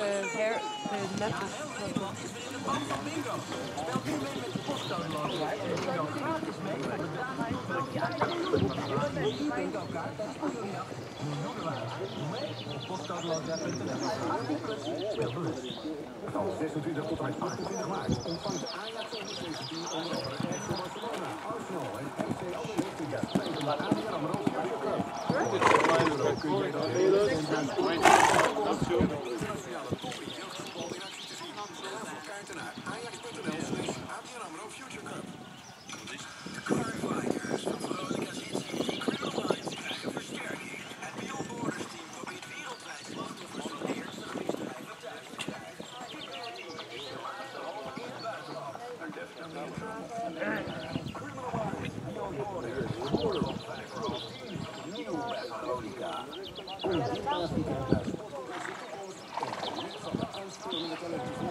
Bingo. Speelt u mee met de postcode loterij en bingo gratis mee. Daarmee maak je eigen bingo-kaart. Dat speel je af. Doe mee op postcodeloterij.nl. Speel bewust. Van 26 tot en met 28 maart ontvangt Ajax onder 17 onder andere FC Barcelona, Arsenal en FC Anderlecht via spelen van ABN AMRO Future Cup. Kun jij dat hele internationale top in jeugdvoetbal in actie te zien? Ga voor kaarten naar ajax.nl/ABN AMRO Future Cup. De Carfighters van Veronica City Criminal Minds krijgen versterking. Het Beyond Borders team probeert wereldwijd slachtoffers van eerste misdrijven thuis te krijgen. De laatste hoop in het buitenland. Een deskundige Criminal Minds Beyond Borders. Border op 5 Road. Nieuw bij Veronica. Kom dit paarsweekend naar Sportclub City Post en geniet van de aanspelende talenten.